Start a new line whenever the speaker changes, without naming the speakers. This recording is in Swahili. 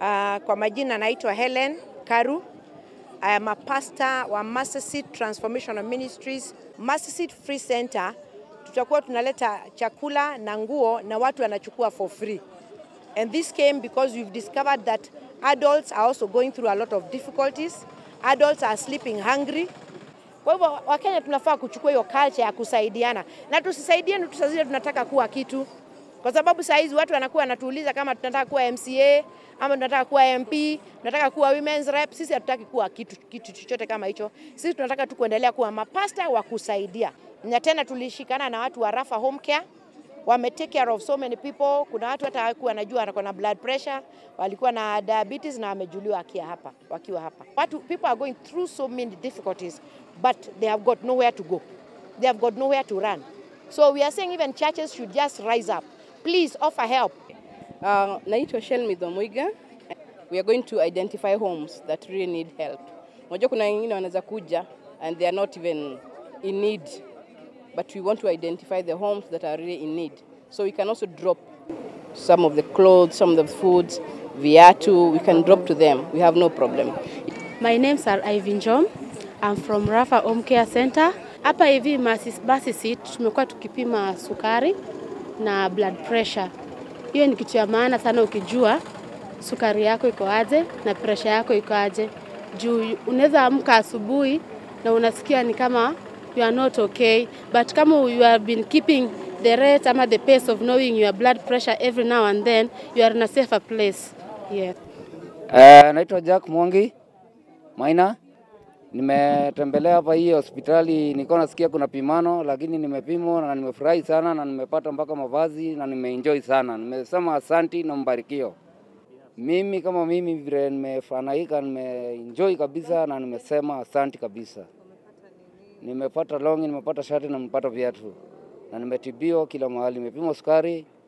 Kwa majina naitwa Helen Karu. I am a pastor wa Mercy Seat Transformational Ministries. Mercy Seat Free Center, tutakuwa tunaleta chakula na nguo na watu wanachukua for free. And this came because we've discovered that adults are also going through a lot of difficulties. Adults are sleeping hungry. Kwa hivyo Wakenya tunafaa kuchukua hiyo culture ya kusaidiana. Na tusisaidiane tusazile tunataka kuwa kitu. Kwa sababu saa hizi watu wanakuwa wanatuuliza kama tunataka kuwa MCA, ama tunataka kuwa MP, tunataka kuwa women's rep. Sisi hatutaki kuwa kitu chochote kama hicho. Sisi tunataka tu kuendelea kuwa mapasta wa kusaidia. Na tena tulishikana na watu wa Rafa Home Care. Wame take care of so many people. Kuna watu hata hawakuwa wanajua wako na blood pressure, walikuwa na diabetes na wamejuliwa wakiwa hapa. People are going through so many difficulties, but they have got nowhere to go. They have got nowhere to run. So we are saying even churches should just rise up. Please offer help.
Naitwa Shelmi Dhomuiga. We are going to identify homes that really need help. Unajua kuna wengine wanaweza kuja and they are not even in need. But we want to identify the homes that are really in need. So we can also drop some of the clothes, some of the foods, viatu, we can drop to them. We have no problem.
My name's Ivy Njom. I'm from Rafa Home Care Center. Hapa hivi Mercy Seat tumekuwa tukipima sukari na blood pressure. Hiyo ni kitu ya maana sana ukijua sukari yako iko aje na pressure yako iko aje. Juu unaweza amka asubuhi na unasikia ni kama you are not okay, but kama you have been keeping the rate ama the pace of knowing your blood pressure every now and then, you are in a safer place. Yeah.
Naitwa Jack Mwangi Maina. Nimetembelea hapa hii hospitali, nilikuwa nasikia kuna pimano, lakini nimepimwa na nimefurahi sana na nimepata mpaka mavazi na nimeenjoy sana. Nimesema asante na mbarikio. Mimi kama mimi vile nimefanaika, nimeenjoy kabisa na nimesema asante kabisa. Nimepata longi, nimepata shati na nimepata viatu. Na nimetibiwa kila mahali, nimepimwa sukari,